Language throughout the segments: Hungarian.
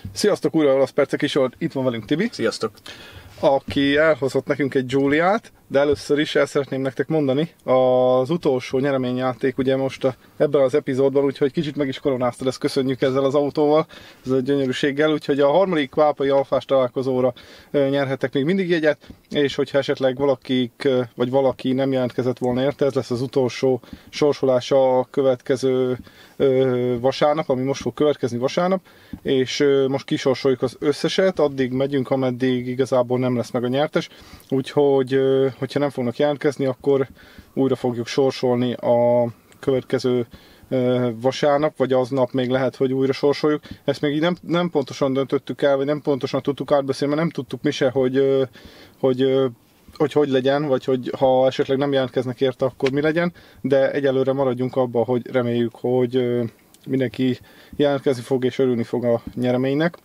Sziasztok, újra Olasz Percek is, itt van velünk Tibi. Sziasztok! Aki elhozott nekünk egy Giuliát, de először is el szeretném nektek mondani, az utolsó nyereményjáték ugye most ebben az epizódban, úgyhogy kicsit meg is koronáztad, ezt köszönjük ezzel az autóval, ezzel a gyönyörűséggel, úgyhogy a harmadik Vápai Alfás találkozóra nyerhettek még mindig jegyet, és hogyha esetleg valaki nem jelentkezett volna érte, ez lesz az utolsó sorsolása a következő vasárnap, ami most fog következni vasárnap, és most kisorsoljuk az összeset, addig megyünk, ameddig igazából nem lesz meg a nyertes, úgyhogy hogyha nem fognak jelentkezni, akkor újra fogjuk sorsolni a következő vasárnap, vagy aznap még lehet, hogy újra sorsoljuk. Ezt még így nem pontosan döntöttük el, vagy nem pontosan tudtuk átbeszélni, mert nem tudtuk mi se, hogy legyen, vagy hogy ha esetleg nem jelentkeznek érte, akkor mi legyen, de egyelőre maradjunk abba, hogy reméljük, hogy mindenki jelentkezni fog és örülni fog a nyereménynek.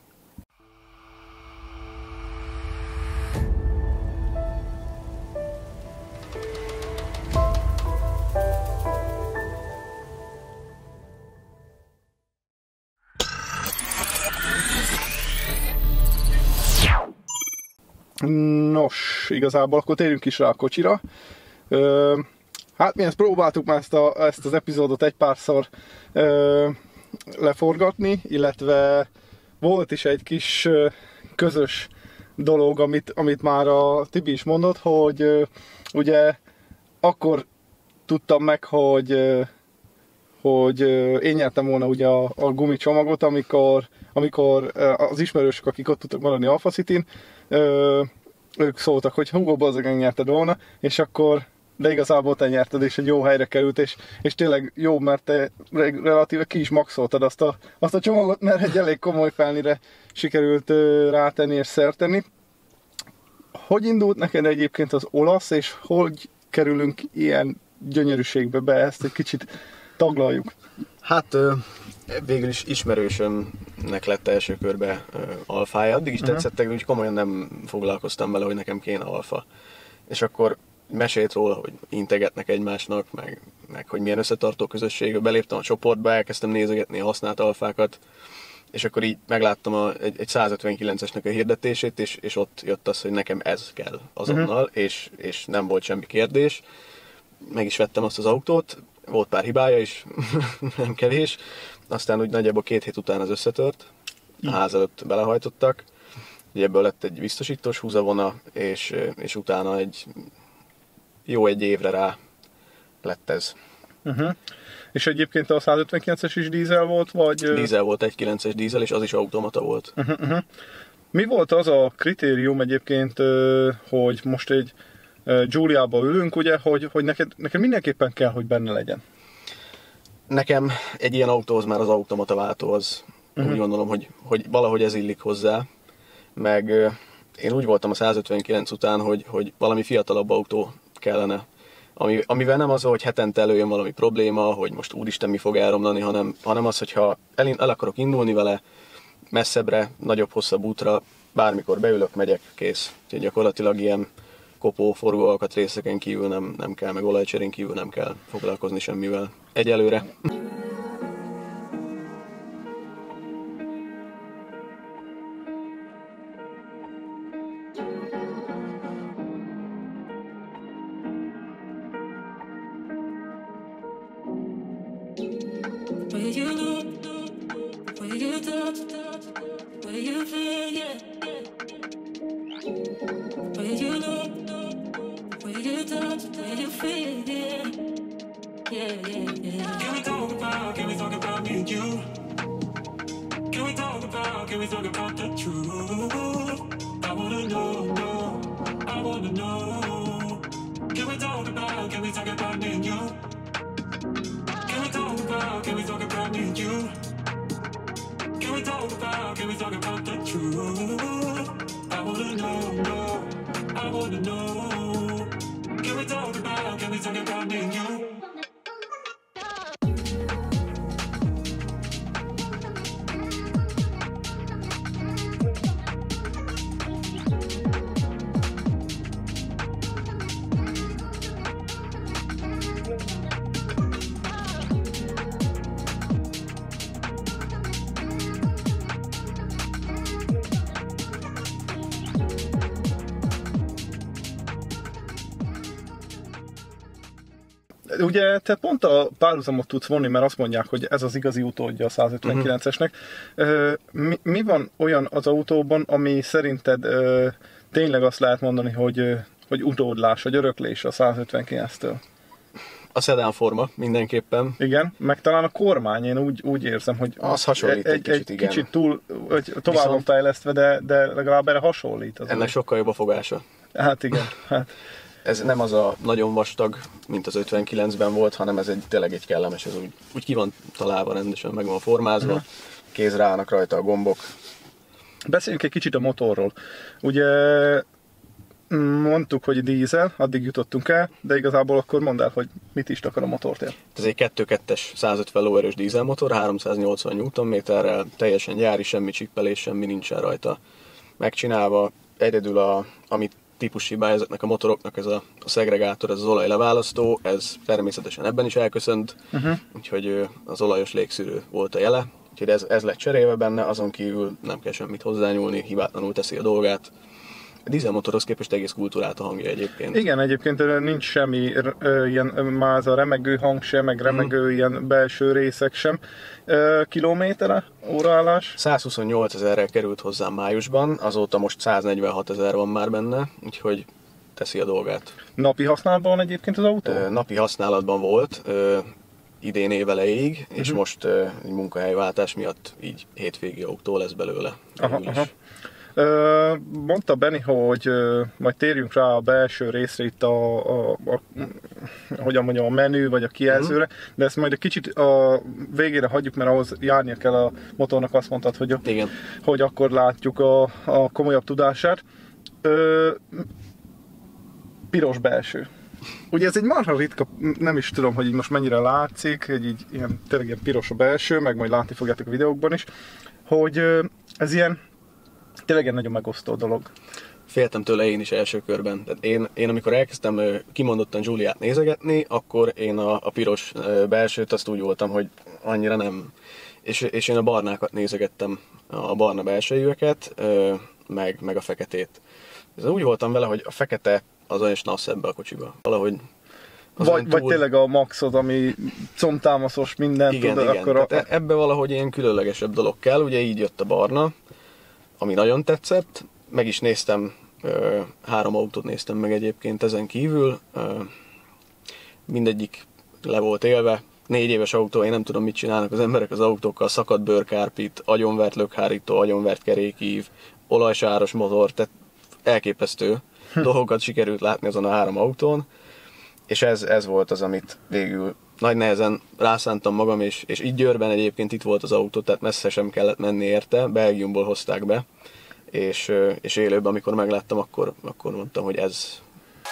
Nos, igazából akkor térjünk is rá a kocsira. Hát mi ezt próbáltuk már ezt az epizódot egy párszor leforgatni, illetve volt is egy kis közös dolog, amit már a Tibi is mondott, hogy ugye akkor tudtam meg, hogy én nyertem volna ugye a gumicsomagot, amikor az ismerősök, akik ott tudtak maradni Alpha Cityn, ők szóltak, hogy Hugo, bazzeg nyerted volna, és akkor, de igazából te nyerted, és egy jó helyre került, és tényleg jó, mert te relatíve ki is maxoltad azt a csomagot, mert egy elég komoly felnire sikerült rátenni és szertenni. Hogy indult neked egyébként az olasz, és hogy kerülünk ilyen gyönyörűségbe be, ezt egy kicsit taglaljuk? Hát végül is ismerősömnek lett első körbe alfája. Addig is tetszettek, de úgy komolyan nem foglalkoztam vele, hogy nekem kéne alfa. És akkor mesélt róla, hogy integetnek egymásnak, meg hogy milyen összetartó közösség. Beléptem a csoportba, elkezdtem nézegetni a használt alfákat, és akkor így megláttam egy 159-esnek a hirdetését, és ott jött az, hogy nekem ez kell azonnal, és nem volt semmi kérdés. Meg is vettem azt az autót, volt pár hibája is, nem kevés. Aztán úgy nagyjából 2 hét után az összetört, a ház előtt belehajtottak. Ugye ebből lett egy biztosítós húzavona, és utána egy évre rá lett ez. És egyébként a 159-es is dízel volt, vagy? Dízel volt, 1.9-es dízel, és az is automata volt. Mi volt az a kritérium egyébként, hogy most egy Giuliába ülünk, ugye, hogy neked mindenképpen kell, hogy benne legyen? Nekem egy ilyen autóhoz már az automata váltó az, úgy gondolom, hogy valahogy ez illik hozzá, meg én úgy voltam a 159 után, hogy valami fiatalabb autó kellene, amivel nem az, hogy hetente előjön valami probléma, hogy most úristen mi fog elromlani, hanem az, hogyha el akarok indulni vele messzebbre, nagyobb, hosszabb útra, bármikor beülök, megyek, kész. Úgyhogy gyakorlatilag ilyen kopó, forgó alkatrészeken kívül nem kell, meg olajcserén kívül nem kell foglalkozni semmivel. Egyelőre. Ugye te pont a párhuzamot tudsz vonni, mert azt mondják, hogy ez az igazi utódja a 159-esnek. Mi van olyan az autóban, ami szerinted tényleg azt lehet mondani, hogy utódlás, vagy öröklés a 159-től? A szedán forma mindenképpen. Igen, meg talán a kormány, én úgy érzem, hogy az hasonlít egy kicsit, igen. Kicsit túl, vagy tovább van fejlesztve, de legalább erre hasonlít. Ennek sokkal jobb a fogása. Hát igen. Hát. Ez nem az a nagyon vastag, mint az 59-ben volt, hanem ez tényleg egy kellemes, ez úgy ki van találva rendesen, meg van formázva, kézre állnak rajta a gombok. Beszéljünk egy kicsit a motorról. Ugye mondtuk, hogy dízel, addig jutottunk el, de igazából akkor mondd el, hogy mit is akar a motortér. Ez egy 2.2-es 150 lóerős dízelmotor, 380 Nm-rel, teljesen gyári, semmi csippelés, semmi nincsen rajta megcsinálva. Egyedül amit típushibája ezeknek a motoroknak, ez a szegregátor, ez az olajleválasztó, ez természetesen ebben is elköszönt, úgyhogy az olajos légszűrő volt a jele, úgyhogy ez lett cserélve benne, azon kívül nem kell semmit hozzányúlni, hibátlanul teszi a dolgát. A dízelmotorhoz képest egész kultúrát a hangja egyébként. Igen, egyébként nincs semmi ilyen már az a remegő hang sem, meg remegő ilyen belső részek sem. Kilométerre, óraállás? 128 000-rel került hozzám májusban, azóta most 146 000 van már benne, úgyhogy teszi a dolgát. Napi használatban van egyébként az autó? Napi használatban volt, idén évelejéig, és most egy munkahelyváltás miatt így hétvégi autó lesz belőle. Aha. Mondta Benni, hogy majd térjünk rá a belső részre itt hogyan mondjam, a menü vagy a kijelzőre, de ezt majd egy kicsit a végére hagyjuk, mert ahhoz járnia kell a motornak, azt mondtad, hogy akkor látjuk a komolyabb tudását. Piros belső. Ugye ez egy marha ritka, nem is tudom, hogy így most mennyire látszik, hogy így tényleg ilyen piros a belső, meg majd látni fogjátok a videókban is, hogy ez ilyen tényleg egy nagyon megosztó dolog. Féltem tőle én is első körben. Tehát én amikor elkezdtem kimondottan Giuliát nézegetni, akkor én a piros belsőt azt úgy voltam, hogy annyira nem. És én a barnákat nézegettem, a barna belsejűeket, meg a feketét. Ez úgy voltam vele, hogy a fekete az olyan snasz ebbe a kocsiba. Valahogy vagy tényleg a Maxot, ami combtámaszos, mindent igen, tud, igen. akkor ebbe valahogy ilyen különlegesebb dolog kell, ugye így jött a barna, ami nagyon tetszett, meg is néztem, 3 autót néztem meg egyébként ezen kívül, mindegyik le volt élve, 4 éves autó, én nem tudom mit csinálnak az emberek az autókkal, szakadt bőrkárpit, agyonvert lökhárító, agyonvert kerékív, olajsáros motor, tehát elképesztő dolgokat sikerült látni azon a 3 autón, és ez volt az, amit végül nagy nehezen rászántam magam, és így Győrben egyébként itt volt az autó, tehát messze sem kellett menni érte, Belgiumból hozták be, és élőben, amikor megláttam, akkor mondtam, hogy ez.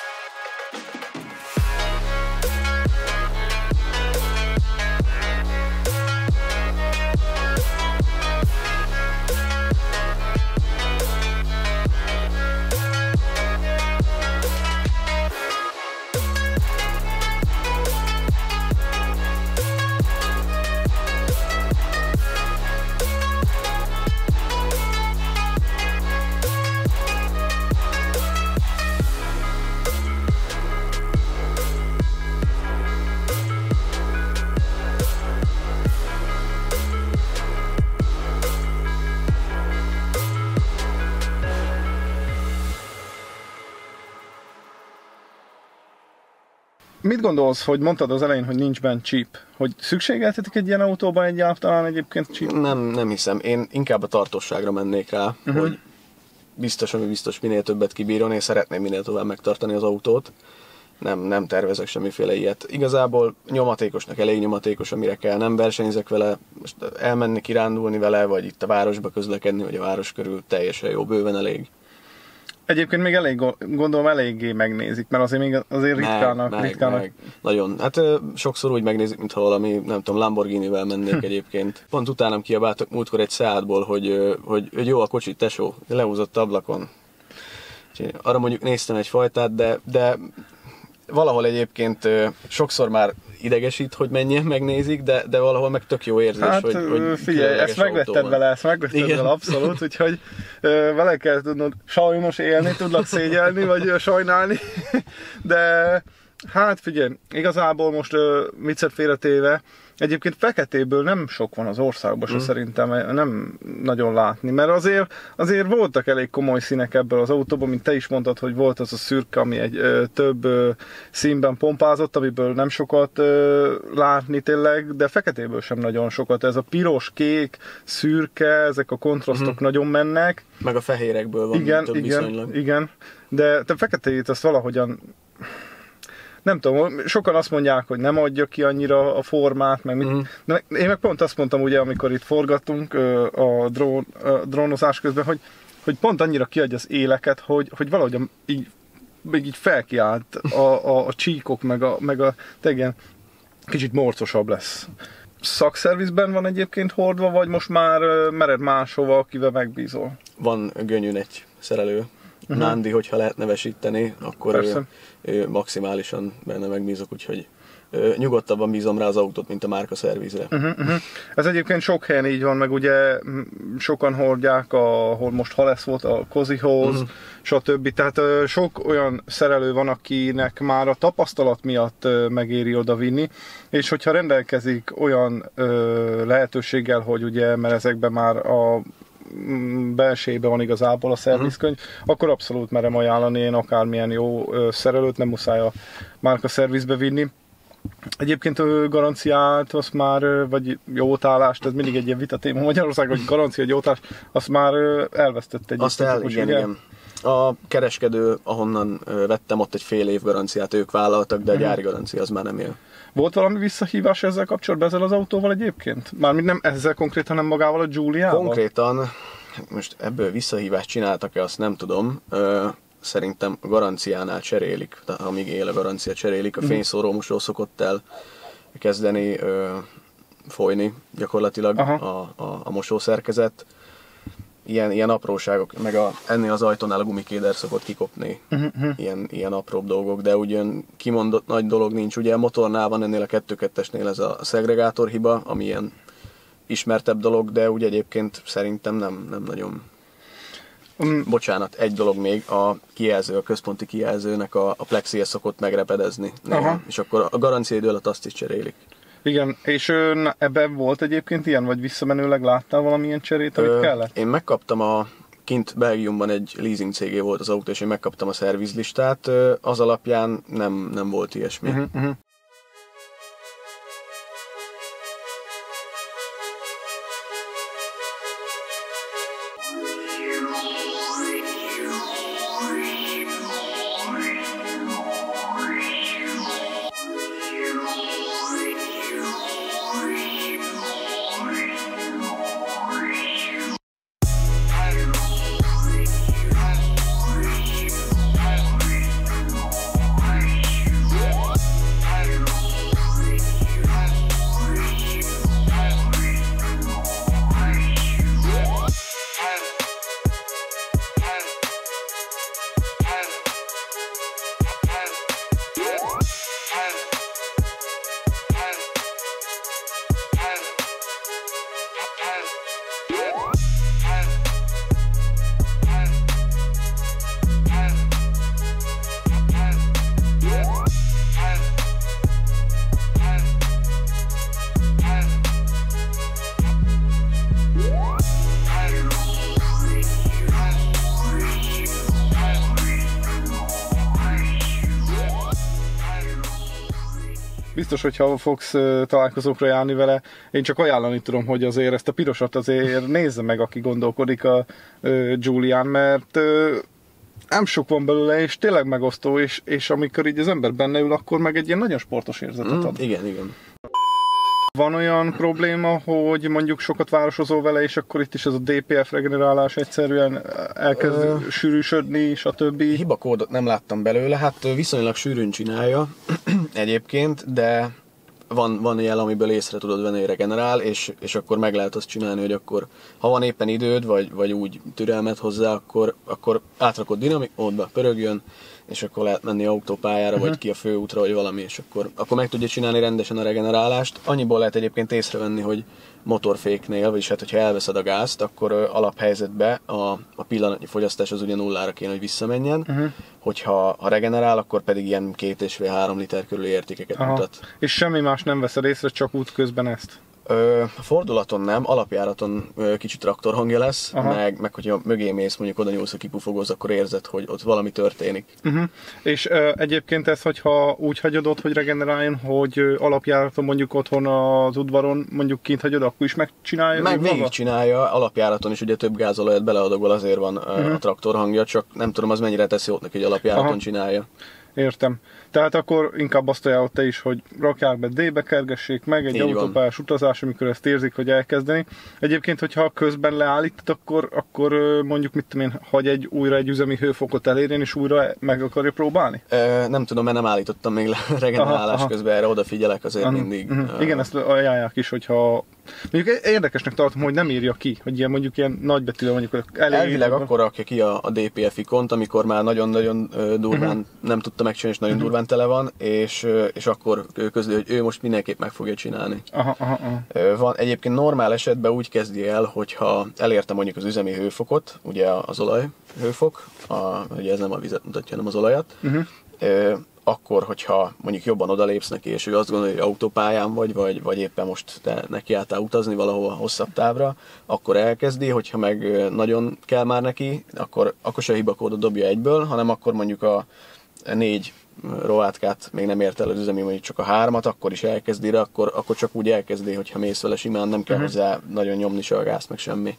Mit gondolsz, hogy mondtad az elején, hogy nincs benne chip? Hogy szükségeltetik egy ilyen autóban egyáltalán egyébként chip? Nem hiszem. Én inkább a tartóságra mennék rá, hogy biztos, ami biztos minél többet kibírjon, én szeretném minél tovább megtartani az autót. Nem tervezek semmiféle ilyet. Igazából nyomatékosnak elég nyomatékos, amire kell, nem versenyzek vele, most elmenni kirándulni vele, vagy itt a városba közlekedni, vagy a város körül teljesen jó, bőven elég. Egyébként még gondolom eléggé megnézik, mert azért ritkának. Nagyon. Hát sokszor úgy megnézik, mintha valami, nem tudom, Lamborghinivel mennék egyébként. Pont utánam kiabáltak múltkor egy Seatból, hogy jó a kocsi, tesó, lehúzott ablakon. Arra mondjuk néztem egy fajtát, de valahol egyébként sokszor már idegesít, hogy megnézik, de valahol meg tök jó érzés, hát, hogy figyelj, ezt megvetted vele, abszolút, úgyhogy vele kell tudnod sajnos élni, tudlak szégyelni, vagy sajnálni, de Hát figyelj, igazából most viccet félretéve, egyébként feketéből nem sok van az országban se szerintem, nem nagyon látni, mert azért voltak elég komoly színek ebből az autóban, mint te is mondtad, hogy volt az a szürke, ami egy több színben pompázott, amiből nem sokat látni tényleg, de feketéből sem nagyon sokat. Ez a piros, kék, szürke, ezek a kontrasztok nagyon mennek. Meg a fehérekből van több viszonylag. Igen, de te feketét azt valahogyan nem tudom, sokan azt mondják, hogy nem adja ki annyira a formát, meg mit. Én meg pont azt mondtam, ugye, amikor itt forgattunk a drónozás közben, hogy pont annyira kiadja az éleket, hogy valahogy így felkiált a csíkok, meg a tegen kicsit morcosabb lesz. Szakszervizben van egyébként hordva, vagy most már mered máshova, akivel megbízol? Van Gönyűn egy szerelő, Nándi, hogyha lehet nevesíteni, akkor ő maximálisan benne megbízok, úgyhogy nyugodtabban bízom rá az autót, mint a márka szervizre. Ez egyébként sok helyen így van, meg ugye sokan hordják, ahol most Halesz volt, a Kozihoz, stb. Tehát sok olyan szerelő van, akinek már a tapasztalat miatt megéri oda vinni, és hogyha rendelkezik olyan lehetőséggel, hogy ugye, mert ezekben már a belsejében van igazából a szervizkönyv, akkor abszolút merem ajánlani én akármilyen jó szerelőt, nem muszáj a márka szervizbe vinni. Egyébként a garanciát, azt már, vagy jótállást, ez mindig egy ilyen vitatéma Magyarországon, hogy garancia, vagy jótállás, azt már elvesztett egy. Igen. A kereskedő, ahonnan vettem, ott egy fél év garanciát ők vállaltak, de a gyári garancia az már nem él. Volt valami visszahívás ezzel kapcsolatban, ezzel az autóval egyébként? Mármint nem ezzel konkrétan, hanem magával a Giuliával? Konkrétan, most ebből visszahívást csináltak-e, azt nem tudom. Szerintem a garanciánál cserélik, tehát amíg él a garancia cserélik, a fényszórómosról szokott el kezdeni folyni gyakorlatilag a mosószerkezet. Ilyen apróságok, meg ennél az ajtónál a gumikéder szokott kikopni, ilyen apróbb dolgok, de ugyan kimondott nagy dolog nincs. Ugye a motornál van ennél a 2.2-esnél ez a szegregátor hiba, ami ilyen ismertebb dolog, de ugye egyébként szerintem nem nagyon. Bocsánat, egy dolog még, a kijelző, a központi kijelzőnek a plexie szokott megrepedezni, és akkor a garancia idő alatt azt is cserélik. Igen, és ebben volt egyébként ilyen, vagy visszamenőleg láttál valamilyen cserét, amit kellett? Én megkaptam kint Belgiumban egy leasing cégé volt az autó, és én megkaptam a szervizlistát, az alapján nem volt ilyesmi. Biztos, hogyha fogsz találkozókra járni vele, én csak ajánlani tudom, hogy azért ezt a pirosat azért nézze meg, aki gondolkodik a Giulián, mert nem sok van belőle, és tényleg megosztó, és amikor így az ember benne ül, akkor meg egy ilyen nagyon sportos érzetet ad. Igen. Van olyan probléma, hogy mondjuk sokat városozol vele, és akkor itt is ez a DPF regenerálás egyszerűen elkezd sűrűsödni, stb. Hibakódot nem láttam belőle, hát viszonylag sűrűn csinálja egyébként, de van jel, amiből észre tudod venni, hogy regenerál, és akkor meg lehet azt csinálni, hogy akkor, ha van éppen időd, vagy úgy türelmet hozzá, akkor átrakod dinamikmódba, pörögjön, és akkor lehet menni autópályára, vagy ki a főútra, vagy valami, és akkor meg tudja csinálni rendesen a regenerálást. Annyiból lehet egyébként észrevenni, hogy motorféknél, vagyis hát, hogyha elveszed a gázt, akkor alaphelyzetben a pillanatnyi fogyasztás az ugye nullára kéne, hogy visszamenjen. Hogyha regenerál, akkor pedig ilyen 2,5-3 liter körüli értékeket mutat. És semmi más nem veszed észre, csak útközben ezt? A fordulaton nem, alapjáraton kicsit traktorhangja lesz, meg hogyha mögé mész, mondjuk oda nyúlsz a kipufogóz, akkor érzed, hogy ott valami történik. És egyébként ez, hogyha úgy hagyod ott, hogy regeneráljon, hogy alapjáraton mondjuk otthon az udvaron mondjuk kint hagyod, akkor is megcsinálja? Meg végigcsinálja, alapjáraton is ugye több gázolajat beleadagol, azért van a traktorhangja, csak nem tudom, az mennyire teszi jót neki, hogy alapjáraton csinálja. Értem. Tehát akkor inkább azt ajánlott te is, hogy rakják be D-be, kergessék meg egy autópályás utazás, amikor ezt érzik, hogy elkezdeni. Egyébként, hogyha közben leállítod, akkor mondjuk mit tudom én, hagy újra egy üzemi hőfokot elérjen, és újra meg akarja próbálni? Nem tudom, mert nem állítottam még le regenerálás közben, erre odafigyelek azért mindig. Igen, ezt ajánlják is, hogyha... Mondjuk érdekesnek tartom, hogy nem írja ki, hogy ilyen mondjuk ilyen nagybetűvel mondjuk elvileg akkor rakja ki a DPF ikont, amikor már nagyon-nagyon durván nem tudta megcsinálni, és nagyon durván tele van, és akkor közli, hogy ő most mindenképp meg fogja csinálni. Van, egyébként normál esetben úgy kezdi el, hogyha elérte mondjuk az üzemi hőfokot, ugye az olajhőfok, ugye ez nem a vizet mutatja, hanem az olajat, akkor, hogyha mondjuk jobban odalépsz neki, és ő azt gondolja, hogy autópályán vagy éppen most te nekiálltál utazni valahova hosszabb távra, akkor elkezdi, hogyha meg nagyon kell már neki, akkor se a hibakódot dobja egyből, hanem akkor mondjuk a 4 rovátkát még nem ért el az üzemi, mondjuk csak a 3-at, akkor is elkezdi, de akkor csak úgy elkezdi, hogyha mész vele simán, nem kell hozzá nagyon nyomni se a gáz, meg semmi.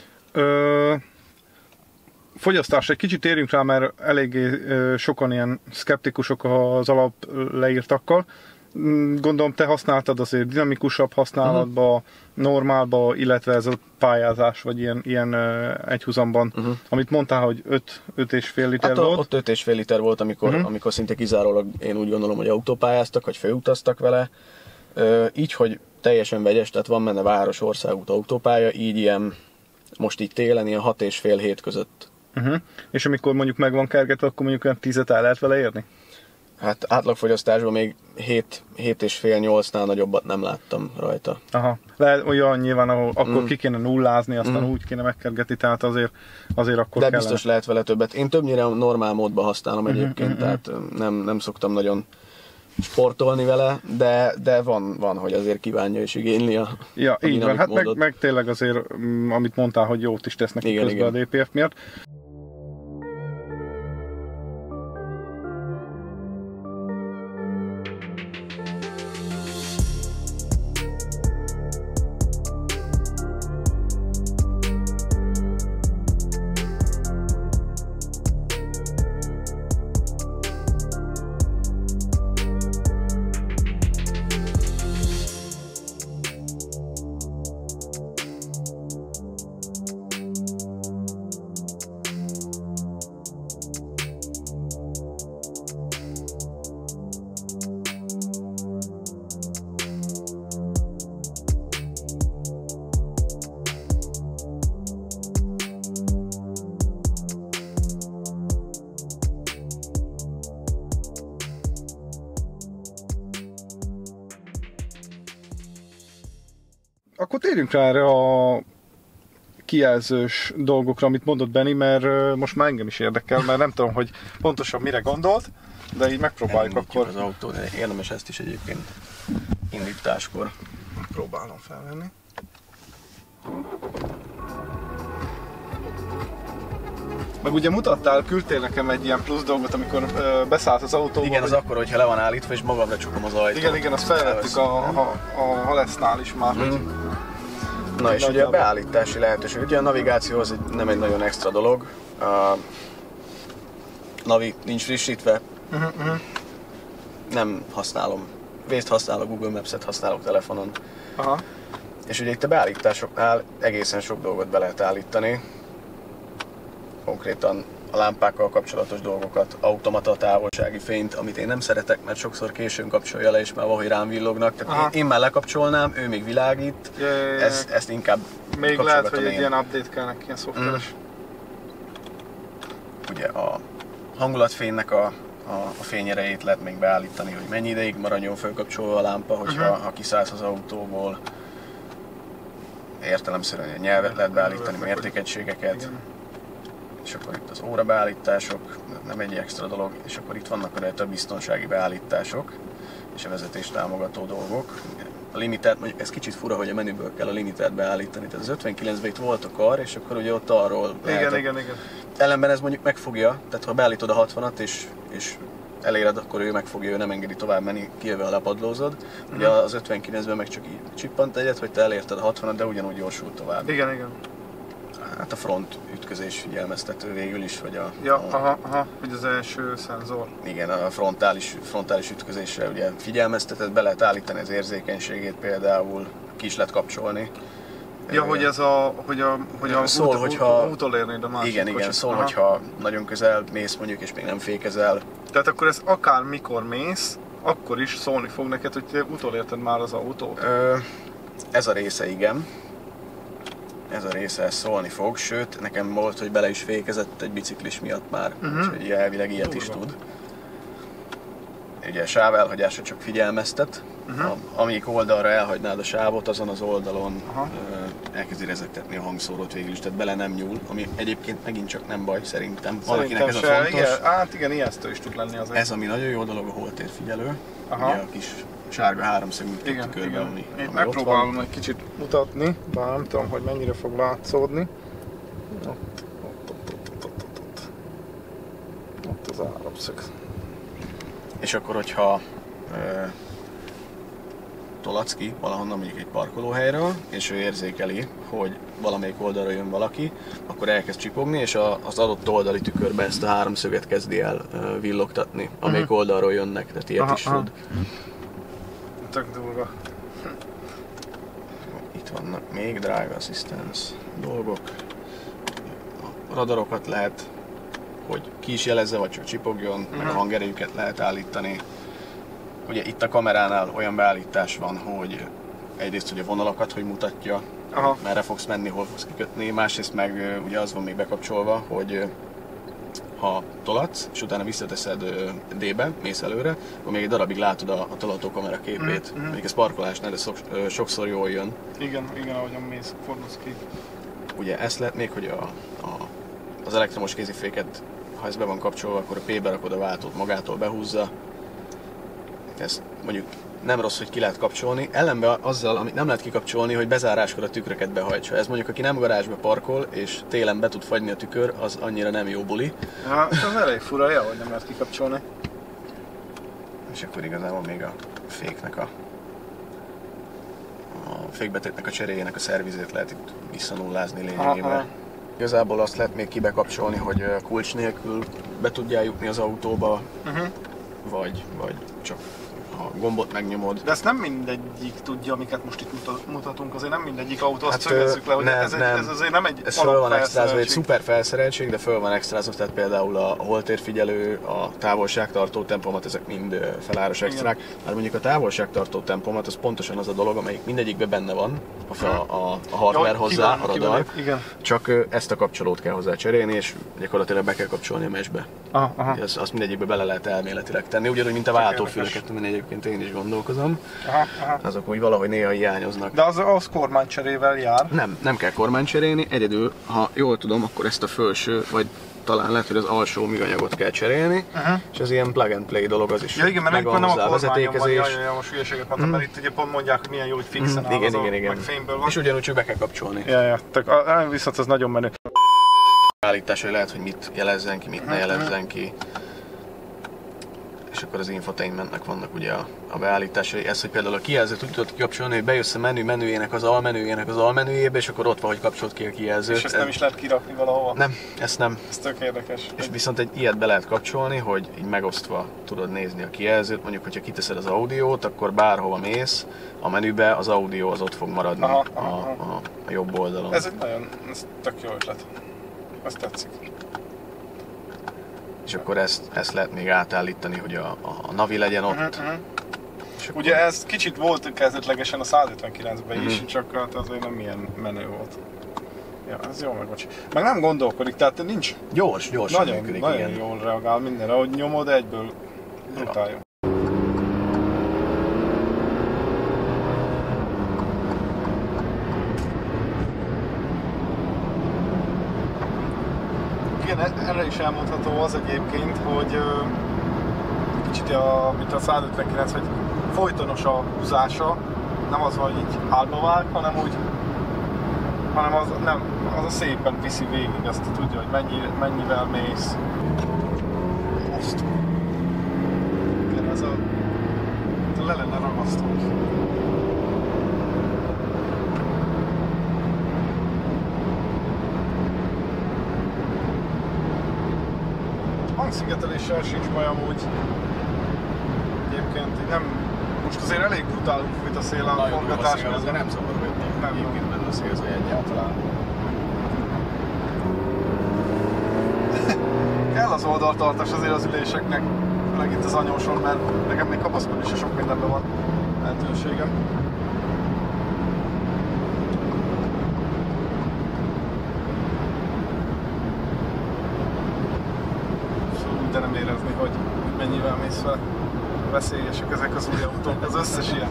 Fogyasztásra egy kicsit térjünk rá, mert eléggé sokan ilyen szkeptikusok az alap leírtakkal. Gondolom, te használtad azért dinamikusabb használatba, normálba, illetve ez a pályázás, vagy ilyen egyhuzamban, amit mondtál, hogy 5,5 liter volt. Ott 5,5 liter volt, amikor szinte kizárólag én úgy gondolom, hogy autópályáztak, vagy főutaztak vele. Így, hogy teljesen vegyes, tehát van benne város, országút, autópálya, így ilyen, most így télen, ilyen 6,5-7 között. És amikor mondjuk meg van kergetve, akkor mondjuk olyan 10-et el lehet vele érni? Hát átlagfogyasztásban még 7,5-8-nál nagyobbat nem láttam rajta. Lehet olyan nyilván, ahol akkor ki kéne nullázni, aztán úgy kéne megkergetni, tehát azért akkor de kellene. biztos lehet vele többet. Én többnyire normál módban használom egyébként, tehát nem szoktam nagyon sportolni vele, de van, hogy azért kívánja és igényli a így van, hát meg tényleg azért, amit mondtál, hogy jót is tesz neki közben a DPF miatt. Akkor térjünk rá erre a kijelzős dolgokra, amit mondott Benni, mert most már engem is érdekel, mert nem tudom, hogy pontosan mire gondolt, de így megpróbáljuk akkor. Az autó, de érdemes ezt is egyébként indításkor. Próbálom felvenni. Meg ugye küldtél nekem egy ilyen plusz dolgot, amikor beszállt az autóba. Igen, az akkor, hogyha le van állítva, és magamra csukom az ajtót. Igen, azt felvettük a Halesznál is már. Na és ugye a beállítási lehetőség. Ugye a navigáció az nem egy nagyon extra dolog. A navi nincs frissítve. Nem használom. Waze-t használok, Google Maps-et használok telefonon. És ugye itt a beállításoknál egészen sok dolgot be lehet állítani. Konkrétan a lámpákkal kapcsolatos dolgokat, automata távolsági fényt, amit én nem szeretek, mert sokszor későn kapcsolja le, és már valahogy rám villognak. Tehát én már lekapcsolnám, ő még világít, ezt inkább még lehet, hogy egy ilyen update kell neki, ilyen szoftveres. Ugye a hangulatfénynek a fényerejét lehet még beállítani, hogy mennyi ideig maradjon felkapcsolva a lámpa, hogyha kiszállsz az autóból. Értelemszerűen a nyelvet lehet beállítani, mértékegységeket. És akkor itt az órabeállítások, nem egy extra dolog, és akkor itt vannak a biztonsági beállítások és a vezetés támogató dolgok. A limitert, mondjuk ez kicsit fura, hogy a menüből kell a limitert beállítani, tehát az 59-ben itt volt a kar, és akkor ugye ott arról lehet. Igen. Ellenben ez mondjuk megfogja, tehát ha beállítod a 60-at és eléred, akkor ő megfogja, ő nem engedi tovább menni, kijövő a lepadlózod. Ugye az 59-ben meg csak így csippant egyet, hogy te elérted a 60-at, de ugyanúgy gyorsul tovább. Igen. Hát a front ütközés figyelmeztető végül is, vagy hogy az első szenzor. Igen, a frontális ütközésre ugye figyelmeztetett, be lehet állítani az érzékenységét például, ki is lehet kapcsolni. Ja, hogy ez hogyha utolérnéd a másik kocsit. Igen, szól, hogyha nagyon közel mész mondjuk, és még nem fékezel. Tehát akkor ez akármikor mész, akkor is szólni fog neked, hogy te utolérted már az autót? Ez a része igen. Ez a része szólni fog, sőt, nekem volt, hogy bele is fékezett egy biciklis miatt már, úgyhogy elvileg ilyet is tud. Ugye a sávelhagyásra csak figyelmeztet, amelyik oldalra elhagynád a sávot, azon az oldalon elkezdi rezegtetni a hangszórót végül is, tehát bele nem nyúl, ami egyébként megint csak nem baj szerintem. Van, akinek ez a fontos. Igen, hát igen, ijesztő is tud lenni azért. Ez ami nagyon jó dolog, a holtérfigyelő, ugye a kis sárga háromszögű tükörben, ami itt megpróbálom egy kicsit mutatni, bár nem tudom, hogy mennyire fog látszódni. Ott az háromszög. És akkor, hogyha tolatsz ki valahonnan, mondjuk egy parkolóhelyről, és ő érzékeli, hogy valamelyik oldalra jön valaki, akkor elkezd csipogni, és az adott oldali tükörbe ezt a háromszöget kezdi el villogtatni, amelyik oldalról jönnek, tehát ilyet is tud. Tök durva. Itt vannak még drive assistance dolgok. A radarokat lehet, hogy ki is jelezze, vagy csak csipogjon, meg a hangerejüket lehet állítani. Ugye itt a kameránál olyan beállítás van, hogy egyrészt ugye vonalakat, hogy mutatja, merre fogsz menni, hol fogsz kikötni, másrészt meg ugye az van még bekapcsolva, hogy ha tolatsz, és utána visszateszed D-be, mész előre, akkor még egy darabig látod a tolatókamera képét. Még ez parkolásnál, ez sokszor jól jön. Igen, ahogyan mész, fordulsz ki. Ugye ezt lehet még, hogy az elektromos kéziféket, ha ez be van kapcsolva, akkor a P-be rakod a váltót, magától behúzza. Ez mondjuk nem rossz, hogy ki lehet kapcsolni, ellenben azzal, amit nem lehet kikapcsolni, hogy bezáráskor a tükröket behajtsa. Ez mondjuk, aki nem garázsba parkol, és télen be tud fagyni a tükör, az annyira nem jó buli. Hát, ez elég fura, hogy nem lehet kikapcsolni. És akkor igazából még a féknek a fékbetétnek a cseréjének a szervizét lehet itt visszanullázni lényegében. Igazából azt lehet még kibekapcsolni, hogy kulcs nélkül be tudjál jutni az autóba, vagy csak a gombot megnyomod. De ezt nem mindegyik tudja, amiket most itt mutatunk, azért nem mindegyik autó, azt szögezzük le, hogy ez azért nem egy ez föl van extrázva, egy szuper felszereltség, de föl van extrázva, tehát például a holtérfigyelő, a távolságtartó tempomat, ezek mind feláras extrák. Már mondjuk a távolságtartó tempomat, az pontosan az a dolog, amelyik mindegyikben benne van, a hardware hozzá, a radar, csak ezt a kapcsolót kell hozzá cserélni, és gyakorlatilag be kell kapcsolni a mesbe. Azt mindegyikbe bele lehet elméletileg tenni, ugyanúgy, mint a váltófüleket, amin egyébként én is gondolkozom. Azok úgy valahogy néha hiányoznak. De az kormánycserével jár? Nem kell kormánycserélni, egyedül, ha jól tudom, akkor ezt a felső, vagy talán lehet, hogy az alsó műanyagot kell cserélni, és ez ilyen plug and play dolog, az is megvan hozzá a vezetékezés. Most hülyeséget mondtam, mert itt ugye pont mondják, hogy milyen jó, hogy fixen áll az meg fényből van. És ugyanúgy csak be kell kapcsolni. Viszont ez nagyon menő. Állításai lehet, hogy mit jelezzen ki, mit ne jelezzen ki. És akkor az infotainmentnek vannak ugye a beállításai. Ez, hogy például a kijelzőt úgy tudod kikapcsolni, hogy bejössz a menüjének az almenüjébe, és akkor ott van, hogy kapcsolt ki a kijelzőt. És ezt nem is lehet kirakni valahova? Nem, ezt nem. Ez tök érdekes. És viszont egy ilyet be lehet kapcsolni, hogy így megosztva tudod nézni a kijelzőt. Mondjuk, hogyha kiteszed az audiót, akkor bárhova mész, a menübe az audió az ott fog maradni a jobb oldalon. Ez tök jó ötlet. Azt tetszik. És akkor ezt lehet még átállítani, hogy a navi legyen ott. Ugye ez kicsit volt kezdetlegesen a 159-ben is, csak azért nem ilyen menő volt. Ja, ez jó meg bocsi. Meg nem gondolkodik, tehát nincs... Gyorsan Nagyon, működik, nagyon igen. jól reagál mindenre, hogy nyomod egyből brutál jó. Igen, erre is elmondható az egyébként, hogy kicsit mint a 159, hogy folytonos a húzása, nem az, hogy így hátba vág, hanem az a szépen viszi végig, azt tudja, hogy mennyivel mész. Azt. Igen, ez a le lenne ragasztó. Hangszigeteléssel sincs baj amúgy. Egyébként nem... Most azért elég brutálul fújt a szél a forgatás közben. De nem szabad vetni. Nem jó. Egyébként benne a szélzaj egyáltalán. Kell az oldaltartás azért az üléseknek, főleg itt az anyóson, mert nekem még kapaszkodni is sok mindenben van lehetőségem. Szóval de nem érezni, hogy mennyivel mész fel. Veszélyesek ezek az új autók, az összes ilyen.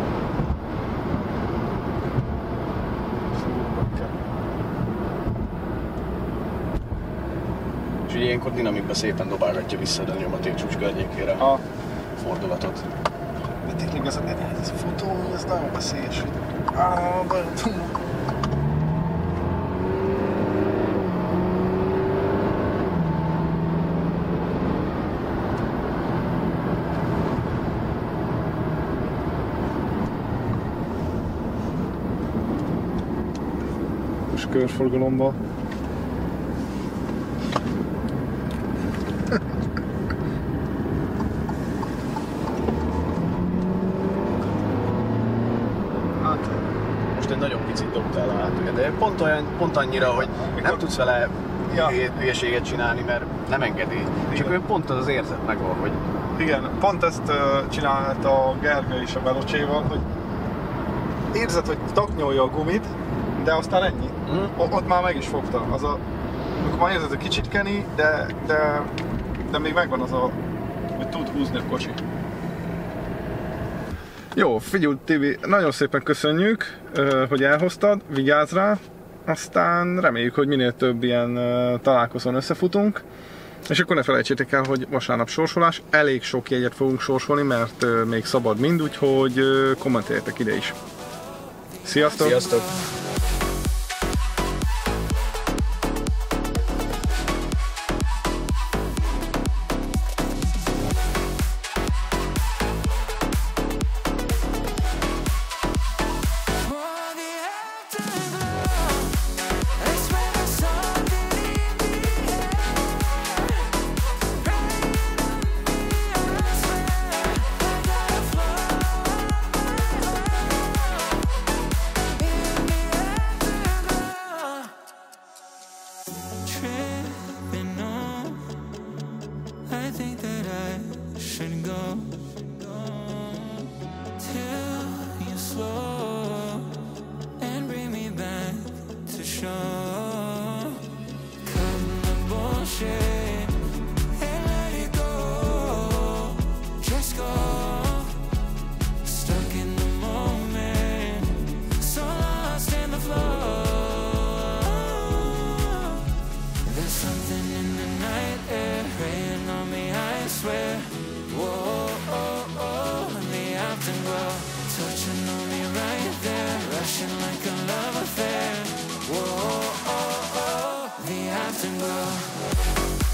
És ugye ilyenkor dinamikba szépen dobálgatja vissza a nyomaték csúcs környékére a fordulatot. De tényleg ez a fotó, ez nagyon veszélyes, hogy bejutunk. Most körforgalomba. Most egy nagyon picit dobtál a hátulja, de pont annyira, hogy nem tudsz vele hülyeséget csinálni, mert nem engedi. Csak ő pont az érzet megvan, hogy... Igen, pont ezt csinálta a Gergely is a Velocséval, hogy érzed, hogy taknyolja a gumit, de aztán ennyi. Ott már meg is fogta. Amikor már érzed, hogy kicsit keni, de még megvan az hogy tud húzni a kocsi. Jó, figyelj Tibi, nagyon szépen köszönjük, hogy elhoztad, vigyázz rá, aztán reméljük, hogy minél több ilyen találkozón összefutunk, és akkor ne felejtsétek el, hogy vasárnap sorsolás, elég sok jegyet fogunk sorsolni, mert még szabad mind, úgyhogy kommenteljetek ide is. Sziasztok! Sziasztok! Touching on me right there, rushing like a love affair. Whoa, oh, oh, the afterglow.